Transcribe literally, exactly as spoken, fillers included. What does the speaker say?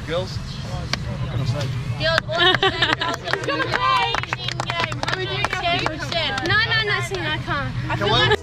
girls. What can I say? Girls, awesome. Amazing game. How many do you have? No, no, no, see, I can't. I feel like